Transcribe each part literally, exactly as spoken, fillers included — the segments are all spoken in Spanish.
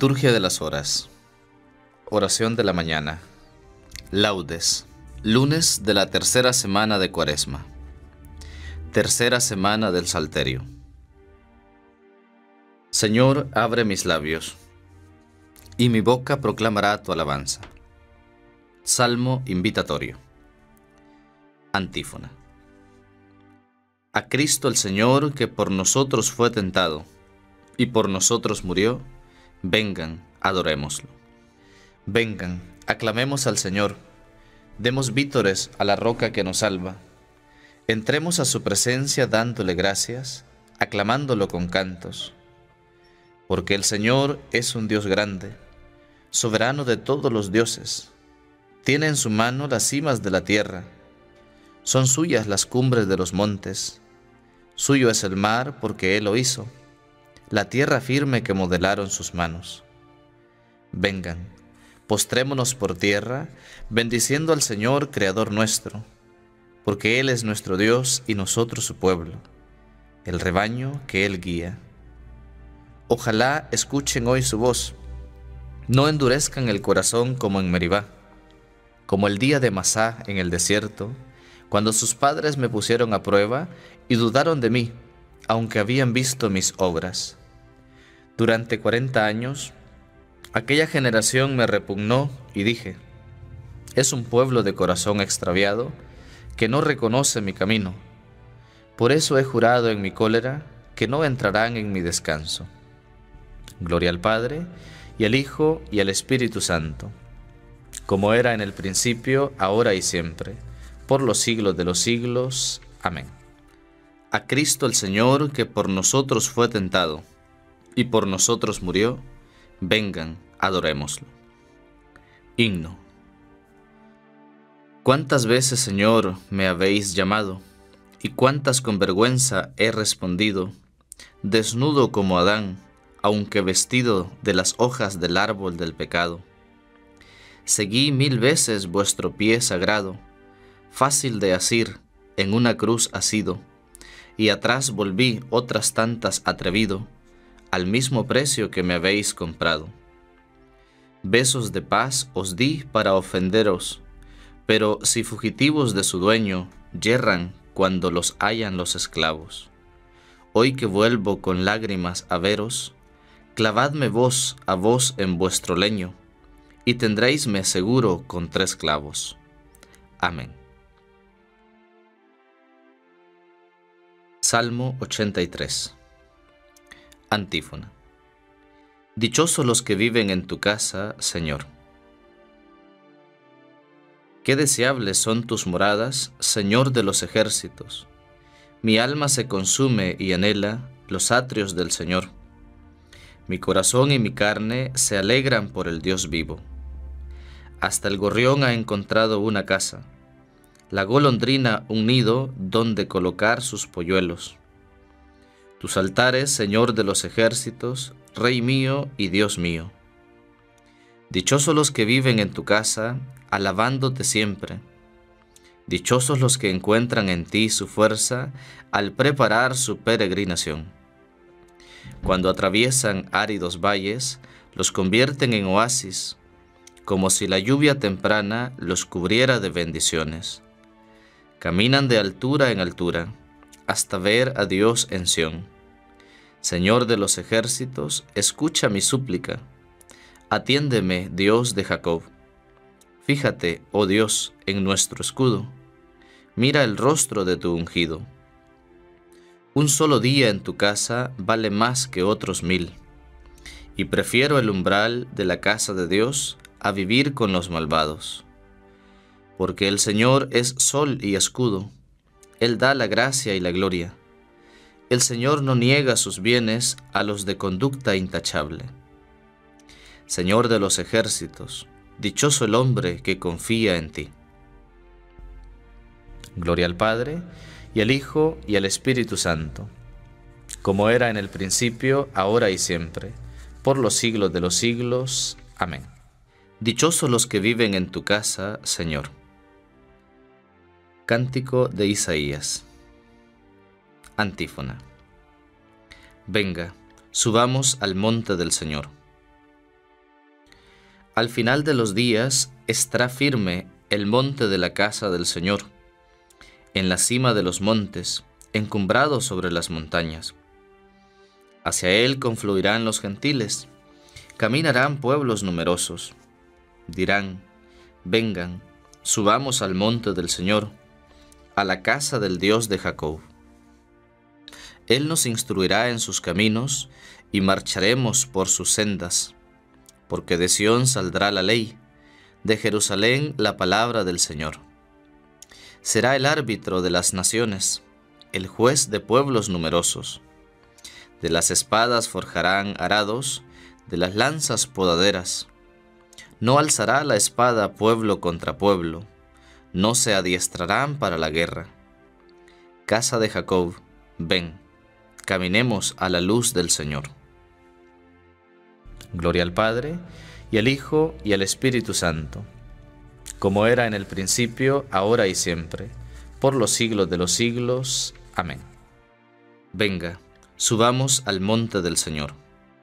Liturgia de las Horas. Oración de la mañana. Laudes. Lunes de la tercera semana de Cuaresma. Tercera semana del Salterio. Señor, abre mis labios, y mi boca proclamará tu alabanza. Salmo invitatorio. Antífona. A Cristo el Señor, que por nosotros fue tentado, y por nosotros murió, vengan, adorémoslo. Vengan, aclamemos al Señor, demos vítores a la roca que nos salva. Entremos a su presencia dándole gracias, aclamándolo con cantos. Porque el Señor es un Dios grande, soberano de todos los dioses. Tiene en su mano las cimas de la tierra, son suyas las cumbres de los montes. Suyo es el mar porque Él lo hizo, la tierra firme que modelaron sus manos. Vengan, postrémonos por tierra, bendiciendo al Señor, Creador nuestro, porque Él es nuestro Dios y nosotros su pueblo, el rebaño que Él guía. Ojalá escuchen hoy su voz, no endurezcan el corazón como en Meribá, como el día de Masá en el desierto, cuando sus padres me pusieron a prueba y dudaron de mí, aunque habían visto mis obras. Durante cuarenta años, aquella generación me repugnó y dije, es un pueblo de corazón extraviado que no reconoce mi camino. Por eso he jurado en mi cólera que no entrarán en mi descanso. Gloria al Padre, y al Hijo, y al Espíritu Santo, como era en el principio, ahora y siempre, por los siglos de los siglos. Amén. A Cristo el Señor, que por nosotros fue tentado, y por nosotros murió, vengan, adorémoslo. Himno. ¿Cuántas veces, Señor, me habéis llamado, y cuántas con vergüenza he respondido, desnudo como Adán, aunque vestido de las hojas del árbol del pecado? Seguí mil veces vuestro pie sagrado, fácil de asir, en una cruz asido, y atrás volví otras tantas atrevido, al mismo precio que me habéis comprado. Besos de paz os di para ofenderos, pero si fugitivos de su dueño, yerran cuando los hallan los esclavos. Hoy que vuelvo con lágrimas a veros, clavadme vos a vos en vuestro leño, y tendréisme seguro con tres clavos. Amén. Salmo ochenta y tres. Antífona. Dichosos los que viven en tu casa, Señor. Qué deseables son tus moradas, Señor de los ejércitos. Mi alma se consume y anhela los atrios del Señor. Mi corazón y mi carne se alegran por el Dios vivo. Hasta el gorrión ha encontrado una casa, la golondrina un nido donde colocar sus polluelos. Tus altares, Señor de los ejércitos, Rey mío y Dios mío. Dichosos los que viven en tu casa, alabándote siempre. Dichosos los que encuentran en ti su fuerza al preparar su peregrinación. Cuando atraviesan áridos valles, los convierten en oasis, como si la lluvia temprana los cubriera de bendiciones. Caminan de altura en altura, hasta ver a Dios en Sión. Señor de los ejércitos, escucha mi súplica. Atiéndeme, Dios de Jacob. Fíjate, oh Dios, en nuestro escudo. Mira el rostro de tu ungido. Un solo día en tu casa vale más que otros mil, y prefiero el umbral de la casa de Dios a vivir con los malvados. Porque el Señor es sol y escudo, Él da la gracia y la gloria. El Señor no niega sus bienes a los de conducta intachable. Señor de los ejércitos, dichoso el hombre que confía en ti. Gloria al Padre, y al Hijo, y al Espíritu Santo, como era en el principio, ahora y siempre, por los siglos de los siglos. Amén. Dichosos los que viven en tu casa, Señor. Cántico de Isaías. Antífona. Venga, subamos al monte del Señor. Al final de los días estará firme el monte de la casa del Señor, en la cima de los montes, encumbrado sobre las montañas. Hacia él confluirán los gentiles, caminarán pueblos numerosos. Dirán: vengan, subamos al monte del Señor, a la casa del Dios de Jacob. Él nos instruirá en sus caminos, y marcharemos por sus sendas. Porque de Sión saldrá la ley, de Jerusalén la palabra del Señor. Será el árbitro de las naciones, el juez de pueblos numerosos. De las espadas forjarán arados, de las lanzas podaderas. No alzará la espada pueblo contra pueblo, no se adiestrarán para la guerra. Casa de Jacob, ven, caminemos a la luz del Señor. Gloria al Padre, y al Hijo, y al Espíritu Santo, como era en el principio, ahora y siempre, por los siglos de los siglos. Amén. Venga, subamos al monte del Señor.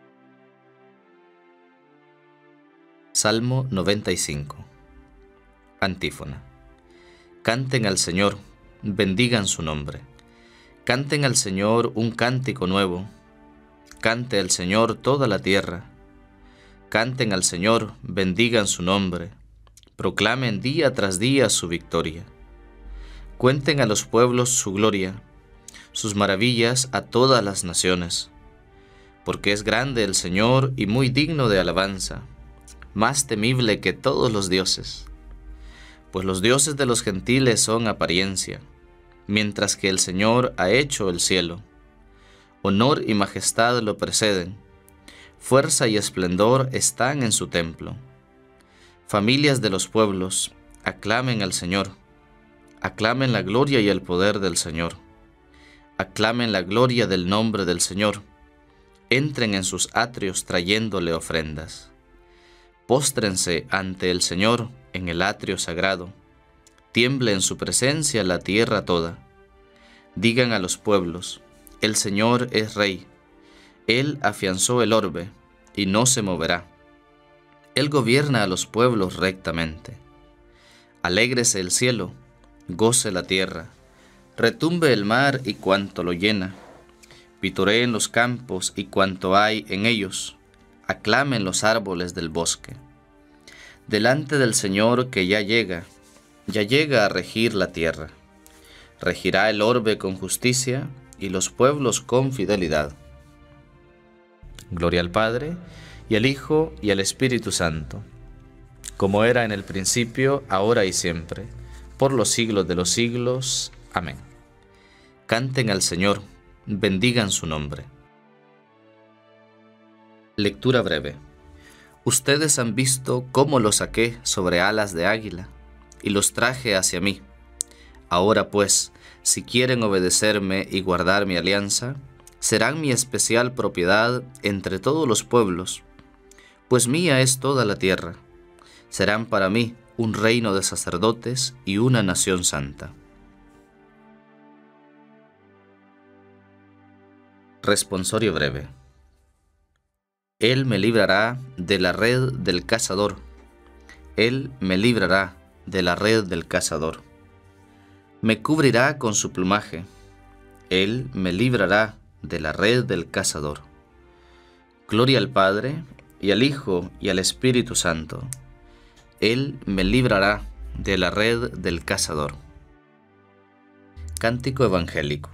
Salmo noventa y cinco. Antífona. Canten al Señor, bendigan su nombre. Canten al Señor un cántico nuevo. Cante al Señor toda la tierra. Canten al Señor, bendigan su nombre. Proclamen día tras día su victoria. Cuenten a los pueblos su gloria, sus maravillas a todas las naciones. Porque es grande el Señor y muy digno de alabanza, más temible que todos los dioses. Pues los dioses de los gentiles son apariencia, mientras que el Señor ha hecho el cielo. Honor y majestad lo preceden, fuerza y esplendor están en su templo. Familias de los pueblos, aclamen al Señor, aclamen la gloria y el poder del Señor. Aclamen la gloria del nombre del Señor, entren en sus atrios trayéndole ofrendas. Póstrense ante el Señor en el atrio sagrado, tiemble en su presencia la tierra toda. Digan a los pueblos: el Señor es Rey. Él afianzó el orbe y no se moverá. Él gobierna a los pueblos rectamente. Alégrese el cielo, goce la tierra, retumbe el mar y cuanto lo llena. Vitoreen los campos y cuanto hay en ellos, aclamen los árboles del bosque. Delante del Señor que ya llega, ya llega a regir la tierra. Regirá el orbe con justicia y los pueblos con fidelidad. Gloria al Padre, y al Hijo, y al Espíritu Santo, como era en el principio, ahora y siempre, por los siglos de los siglos. Amén. Canten al Señor, bendigan su nombre. Lectura breve. Ustedes han visto cómo los saqué sobre alas de águila, y los traje hacia mí. Ahora pues, si quieren obedecerme y guardar mi alianza, serán mi especial propiedad entre todos los pueblos, pues mía es toda la tierra. Serán para mí un reino de sacerdotes y una nación santa. Responsorio breve. Él me librará de la red del cazador. Él me librará de la red del cazador. Me cubrirá con su plumaje. Él me librará de la red del cazador. Gloria al Padre, y al Hijo, y al Espíritu Santo. Él me librará de la red del cazador. Cántico evangélico.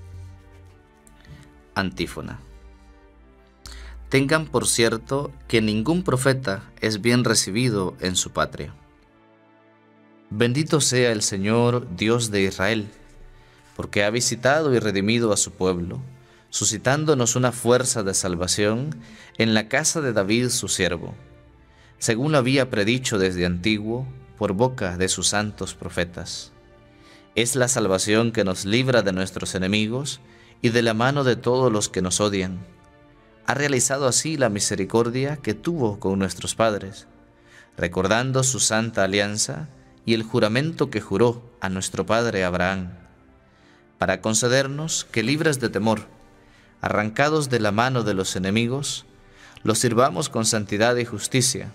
Antífona. Tengan por cierto que ningún profeta es bien recibido en su patria. Bendito sea el Señor, Dios de Israel, porque ha visitado y redimido a su pueblo, suscitándonos una fuerza de salvación en la casa de David su siervo, según lo había predicho desde antiguo por boca de sus santos profetas. Es la salvación que nos libra de nuestros enemigos y de la mano de todos los que nos odian. Ha realizado así la misericordia que tuvo con nuestros padres, recordando su santa alianza y el juramento que juró a nuestro padre Abraham, para concedernos que, libres de temor, arrancados de la mano de los enemigos, los sirvamos con santidad y justicia,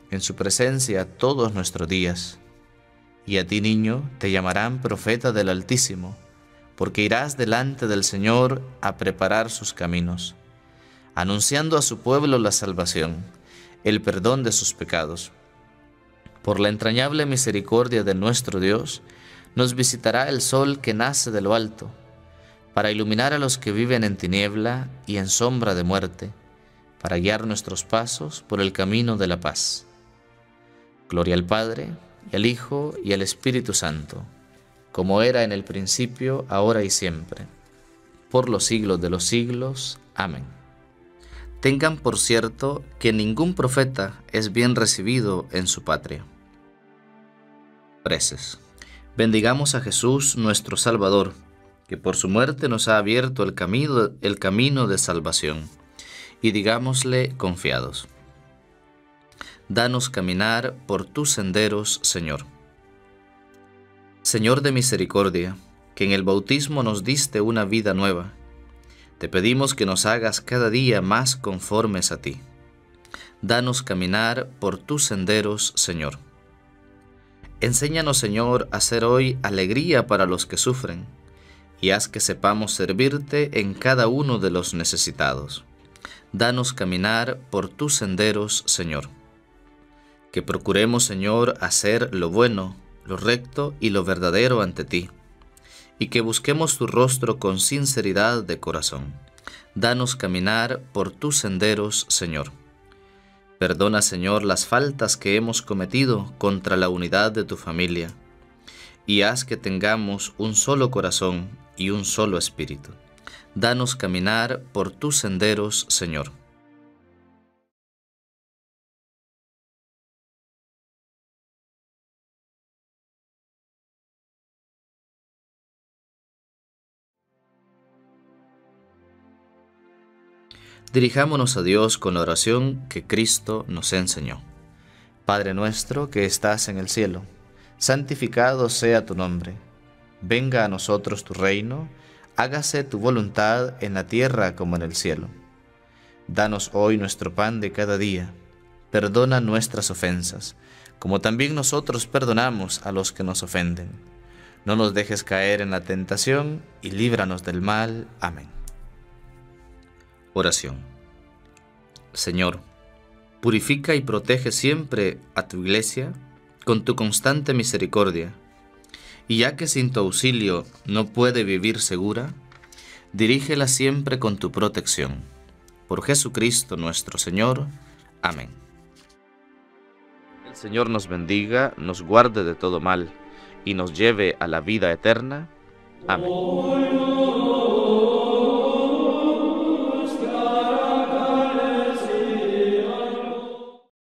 en su presencia todos nuestros días. Y a ti, niño, te llamarán profeta del Altísimo, porque irás delante del Señor a preparar sus caminos, anunciando a su pueblo la salvación, el perdón de sus pecados. Por la entrañable misericordia de nuestro Dios, nos visitará el sol que nace de lo alto, para iluminar a los que viven en tiniebla y en sombra de muerte, para guiar nuestros pasos por el camino de la paz. Gloria al Padre, y al Hijo, y al Espíritu Santo, como era en el principio, ahora y siempre, por los siglos de los siglos. Amén. Tengan por cierto que ningún profeta es bien recibido en su patria. Preces. Bendigamos a Jesús, nuestro Salvador, que por su muerte nos ha abierto el camino, el camino de salvación, y digámosle confiados: danos caminar por tus senderos, Señor. Señor de misericordia, que en el bautismo nos diste una vida nueva, te pedimos que nos hagas cada día más conformes a ti. Danos caminar por tus senderos, Señor. Enséñanos, Señor, a ser hoy alegría para los que sufren, y haz que sepamos servirte en cada uno de los necesitados. Danos caminar por tus senderos, Señor. Que procuremos, Señor, hacer lo bueno, lo recto y lo verdadero ante ti, y que busquemos tu rostro con sinceridad de corazón. Danos caminar por tus senderos, Señor. Perdona, Señor, las faltas que hemos cometido contra la unidad de tu familia, y haz que tengamos un solo corazón y un solo espíritu. Danos caminar por tus senderos, Señor. Dirijámonos a Dios con la oración que Cristo nos enseñó. Padre nuestro que estás en el cielo, santificado sea tu nombre. Venga a nosotros tu reino, hágase tu voluntad en la tierra como en el cielo. Danos hoy nuestro pan de cada día. Perdona nuestras ofensas, como también nosotros perdonamos a los que nos ofenden. No nos dejes caer en la tentación y líbranos del mal. Amén. Oración. Señor, purifica y protege siempre a tu Iglesia con tu constante misericordia, y ya que sin tu auxilio no puede vivir segura, dirígela siempre con tu protección. Por Jesucristo nuestro Señor. Amén. El Señor nos bendiga, nos guarde de todo mal, y nos lleve a la vida eterna. Amén.